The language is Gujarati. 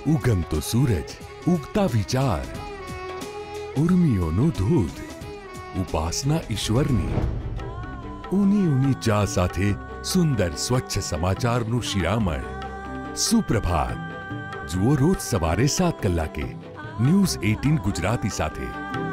ઉગમતો સૂરજ, ઉગતા વિચાર, ઉર્મિઓનું ધૂધ, ઉપાસના ઈશ્વરની, ઊની ઊની ચા સાથે સુંદર સ્વચ્છ સમાચારનું શિરામણ. સુપ્રભાત. જુઓ રોજ સવારે 7 કલાકે ન્યૂઝ 18 ગુજરાતી સાથે.